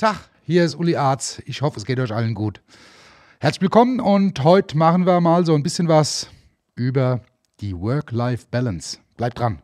Tag, hier ist Uli Arz. Ich hoffe, es geht euch allen gut. Herzlich willkommen und heute machen wir mal so ein bisschen was über die Work-Life-Balance. Bleibt dran.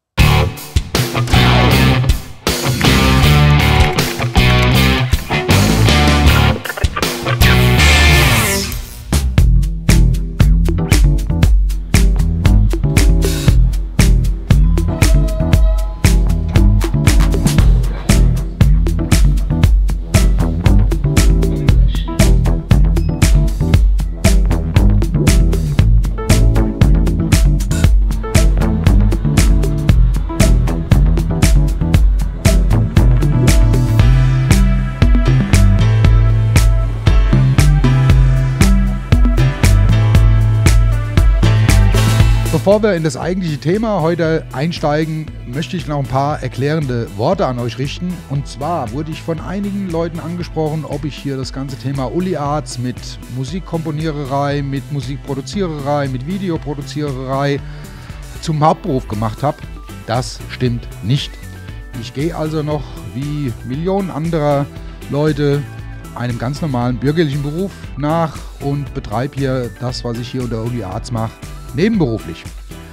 Bevor wir in das eigentliche Thema heute einsteigen, möchte ich noch ein paar erklärende Worte an euch richten. Und zwar wurde ich von einigen Leuten angesprochen, ob ich hier das ganze Thema Uli Arz mit Musikkomponiererei, mit Musikproduziererei, mit Videoproduziererei zum Hauptberuf gemacht habe. Das stimmt nicht. Ich gehe also noch wie Millionen anderer Leute einem ganz normalen bürgerlichen Beruf nach und betreibe hier das, was ich hier unter Uli Arz mache, nebenberuflich.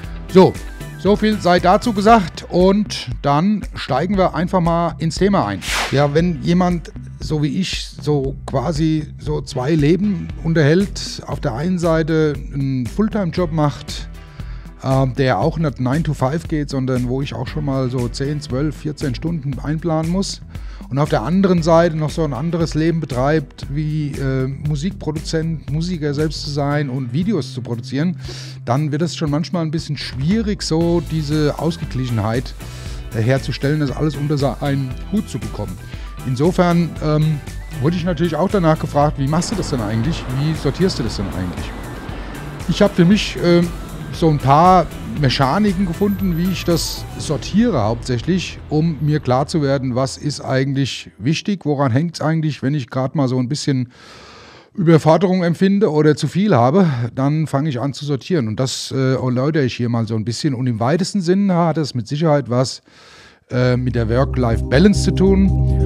So viel sei dazu gesagt und dann steigen wir einfach mal ins Thema ein. Ja, wenn jemand so wie ich so quasi so zwei Leben unterhält, auf der einen Seite einen Fulltime-Job macht, der auch nicht 9 to 5 geht, sondern wo ich auch schon mal so 10, 12, 14 Stunden einplanen muss und auf der anderen Seite noch so ein anderes Leben betreibt, wie Musikproduzent, Musiker selbst zu sein und Videos zu produzieren, dann wird es schon manchmal ein bisschen schwierig, so diese Ausgeglichenheit herzustellen, das alles unter einen Hut zu bekommen. Insofern wurde ich natürlich auch danach gefragt, wie machst du das denn eigentlich? Wie sortierst du das denn eigentlich? Ich habe für mich so ein paar Mechaniken gefunden, wie ich das sortiere hauptsächlich, um mir klar zu werden, was ist eigentlich wichtig, woran hängt es eigentlich, wenn ich gerade mal so ein bisschen Überforderung empfinde oder zu viel habe, dann fange ich an zu sortieren und das erläutere ich hier mal so ein bisschen und im weitesten Sinne hat es mit Sicherheit was mit der Work-Life-Balance zu tun.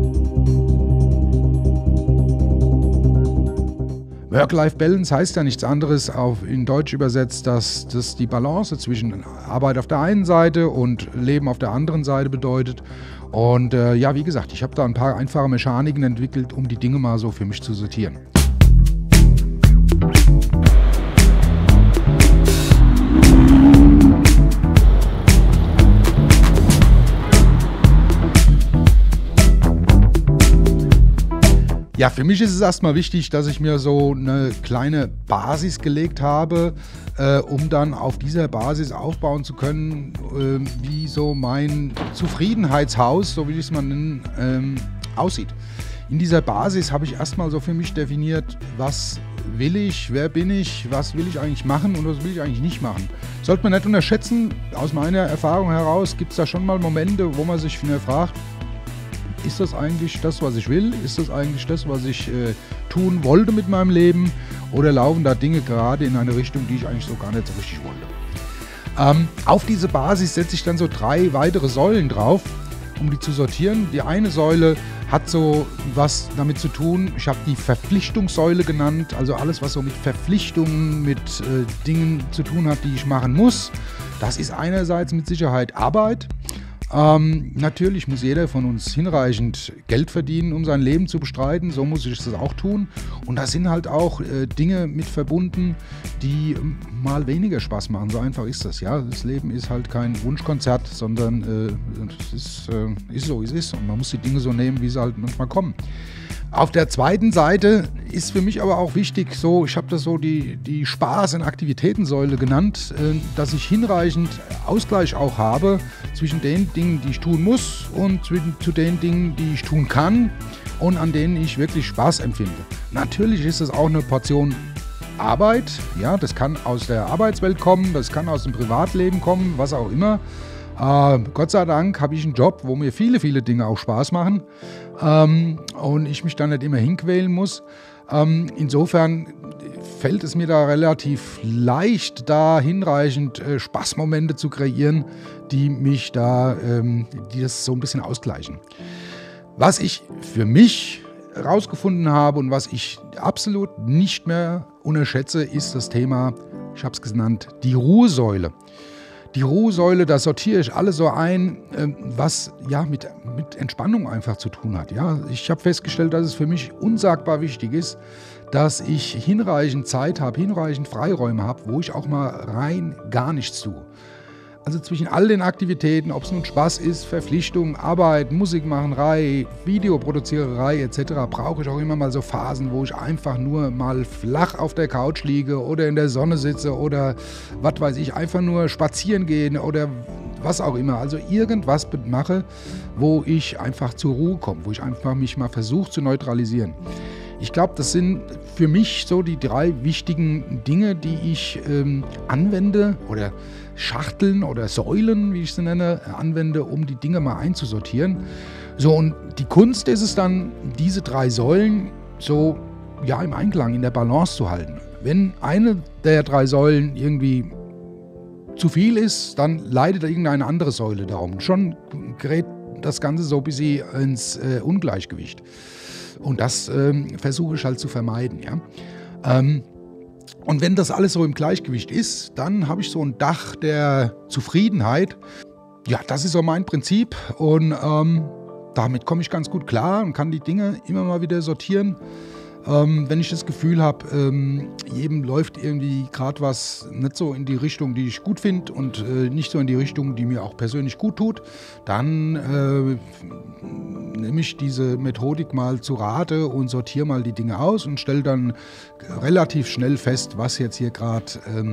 Work-Life-Balance heißt ja nichts anderes, in Deutsch übersetzt, dass das die Balance zwischen Arbeit auf der einen Seite und Leben auf der anderen Seite bedeutet. Und ja, wie gesagt, ich habe da ein paar einfache Mechaniken entwickelt, um die Dinge mal so für mich zu sortieren. Ja, für mich ist es erstmal wichtig, dass ich mir so eine kleine Basis gelegt habe, um dann auf dieser Basis aufbauen zu können, wie so mein Zufriedenheitshaus, so will ich es mal nennen, aussieht. In dieser Basis habe ich erstmal so für mich definiert, was will ich, wer bin ich, was will ich eigentlich machen und was will ich eigentlich nicht machen. Sollte man nicht unterschätzen, aus meiner Erfahrung heraus gibt es da schon mal Momente, wo man sich fragt, ist das eigentlich das, was ich will? Ist das eigentlich das, was ich tun wollte mit meinem Leben? Oder laufen da Dinge gerade in eine Richtung, die ich eigentlich so gar nicht so richtig wollte? Auf diese Basis setze ich dann so 3 weitere Säulen drauf, um die zu sortieren. Die eine Säule hat so was damit zu tun, ich habe die Verpflichtungssäule genannt, also alles, was so mit Verpflichtungen, mit Dingen zu tun hat, die ich machen muss. Das ist einerseits mit Sicherheit Arbeit. Natürlich muss jeder von uns hinreichend Geld verdienen, um sein Leben zu bestreiten. So muss ich das auch tun. Und da sind halt auch Dinge mit verbunden, die mal weniger Spaß machen. So einfach ist das. Ja, das Leben ist halt kein Wunschkonzert, sondern es ist so, wie es ist. Und man muss die Dinge so nehmen, wie sie halt manchmal kommen. Auf der zweiten Seite ist für mich aber auch wichtig, so, ich habe das so die Spaß- und Aktivitätensäule genannt, dass ich hinreichend Ausgleich auch habe zwischen den Dingen, die ich tun muss und zu den Dingen, die ich tun kann und an denen ich wirklich Spaß empfinde. Natürlich ist es auch eine Portion Arbeit, ja, das kann aus der Arbeitswelt kommen, das kann aus dem Privatleben kommen, was auch immer. Gott sei Dank habe ich einen Job, wo mir viele, viele Dinge auch Spaß machen und ich mich da nicht immer hinquälen muss. Insofern fällt es mir da relativ leicht, da hinreichend Spaßmomente zu kreieren, die mich da, die das so ein bisschen ausgleichen. Was ich für mich herausgefunden habe und was ich absolut nicht mehr unterschätze, ist das Thema, ich habe es genannt, die Ruhesäule. Die Ruhesäule, da sortiere ich alles so ein, was ja mit Entspannung einfach zu tun hat. Ja, ich habe festgestellt, dass es für mich unsagbar wichtig ist, dass ich hinreichend Zeit habe, hinreichend Freiräume habe, wo ich auch mal rein gar nichts tue. Also zwischen all den Aktivitäten, ob es nun Spaß ist, Verpflichtung, Arbeit, Musikmacherei, Videoproduziererei etc., brauche ich auch immer mal so Phasen, wo ich einfach nur mal flach auf der Couch liege oder in der Sonne sitze oder was weiß ich, einfach nur spazieren gehen oder was auch immer. Also irgendwas mache, wo ich einfach zur Ruhe komme, wo ich einfach mich mal versuche zu neutralisieren. Ich glaube, das sind für mich so die 3 wichtigen Dinge, die ich anwende oder Schachteln oder Säulen, wie ich sie nenne, anwende, um die Dinge mal einzusortieren. So, und die Kunst ist es dann, diese 3 Säulen so ja, im Einklang, in der Balance zu halten. Wenn eine der 3 Säulen irgendwie zu viel ist, dann leidet irgendeine andere Säule darum. Schon gerät das Ganze so ein bisschen ins Ungleichgewicht. Und das versuche ich halt zu vermeiden. Ja? Und wenn das alles so im Gleichgewicht ist, dann habe ich so ein Dach der Zufriedenheit. Ja, das ist so mein Prinzip und damit komme ich ganz gut klar und kann die Dinge immer mal wieder sortieren. Wenn ich das Gefühl habe, jedem läuft irgendwie gerade was nicht so in die Richtung, die ich gut finde und nicht so in die Richtung, die mir auch persönlich gut tut, dann nehme ich diese Methodik mal zu Rate und sortiere mal die Dinge aus und stelle dann relativ schnell fest, was jetzt hier gerade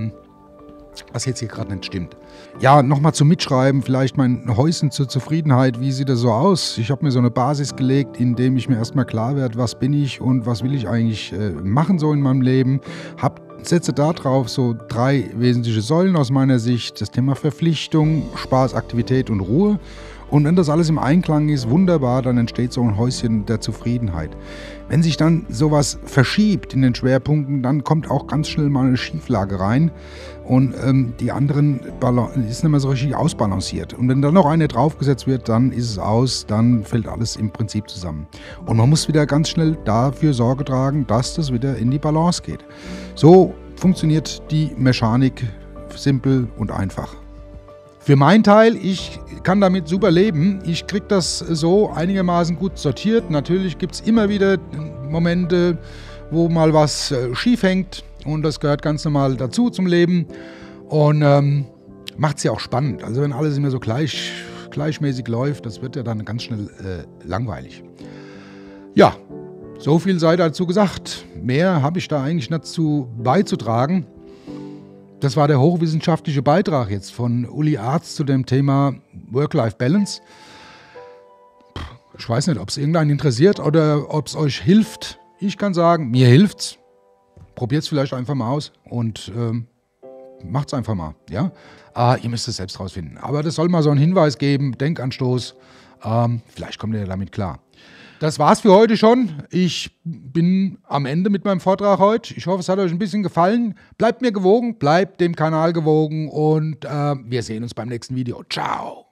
nicht stimmt. Ja, nochmal zum Mitschreiben, vielleicht mein Häuschen zur Zufriedenheit, wie sieht das so aus? Ich habe mir so eine Basis gelegt, indem ich mir erstmal klar werde, was bin ich und was will ich eigentlich machen so in meinem Leben. Setze da drauf so 3 wesentliche Säulen aus meiner Sicht, das Thema Verpflichtung, Spaß, Aktivität und Ruhe. Und wenn das alles im Einklang ist, wunderbar, dann entsteht so ein Häuschen der Zufriedenheit. Wenn sich dann sowas verschiebt in den Schwerpunkten, dann kommt auch ganz schnell mal eine Schieflage rein und die anderen ist nicht mehr so richtig ausbalanciert. Und wenn dann noch eine draufgesetzt wird, dann ist es aus, dann fällt alles im Prinzip zusammen. Und man muss wieder ganz schnell dafür Sorge tragen, dass das wieder in die Balance geht. So funktioniert die Mechanik simpel und einfach. Für meinen Teil, ich kann damit super leben. Ich kriege das so einigermaßen gut sortiert. Natürlich gibt es immer wieder Momente, wo mal was schief hängt und das gehört ganz normal dazu zum Leben und macht es ja auch spannend. Also wenn alles immer so gleichmäßig läuft, das wird ja dann ganz schnell langweilig. Ja, so viel sei dazu gesagt. Mehr habe ich da eigentlich nicht zu beizutragen. Das war der hochwissenschaftliche Beitrag jetzt von Uli Arz zu dem Thema Work-Life-Balance. Ich weiß nicht, ob es irgendeinen interessiert oder ob es euch hilft. Ich kann sagen, mir hilft's. Probiert es vielleicht einfach mal aus und macht es einfach mal. Ja? Ihr müsst es selbst rausfinden. Aber das soll mal so einen Hinweis geben, Denkanstoß. Vielleicht kommt ihr damit klar. Das war's für heute schon. Ich bin am Ende mit meinem Vortrag heute. Ich hoffe, es hat euch ein bisschen gefallen. Bleibt mir gewogen, bleibt dem Kanal gewogen und wir sehen uns beim nächsten Video. Ciao!